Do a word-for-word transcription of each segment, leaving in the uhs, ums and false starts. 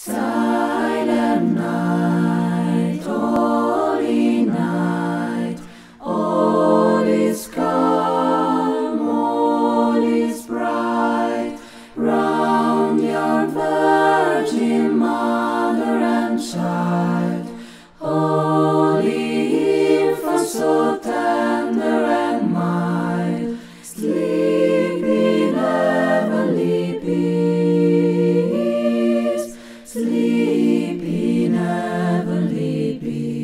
Silent night, holy night, all is calm, all is bright, round your Virgin Mother and Child, holy infant, so tender and mild, sleep in heavenly peace, sleep in heavenly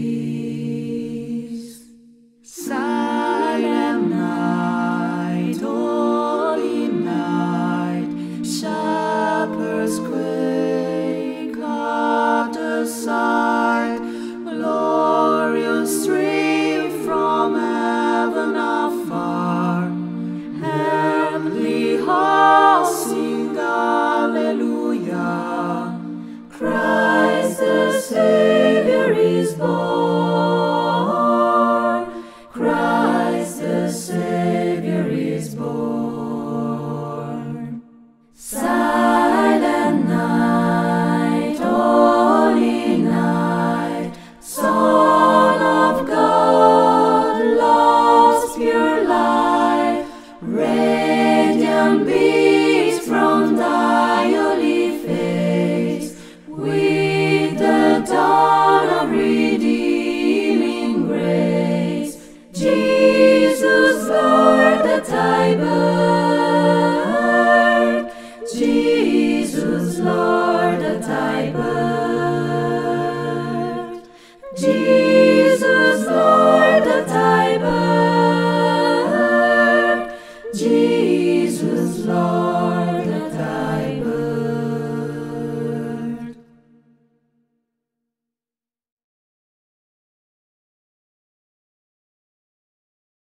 peace. Silent night, holy night, shepherds quake at the sight, glorious stream from heaven afar, heavenly hosts sing Alleluia, Christ the Saviour is born, Christ the Saviour is born. Silent night, holy night, Son of God, love's pure light, radiant beams from thy holy face, with the dawn of redeeming grace. Jesus, Lord, at thy birth, Jesus, Lord, at thy birth.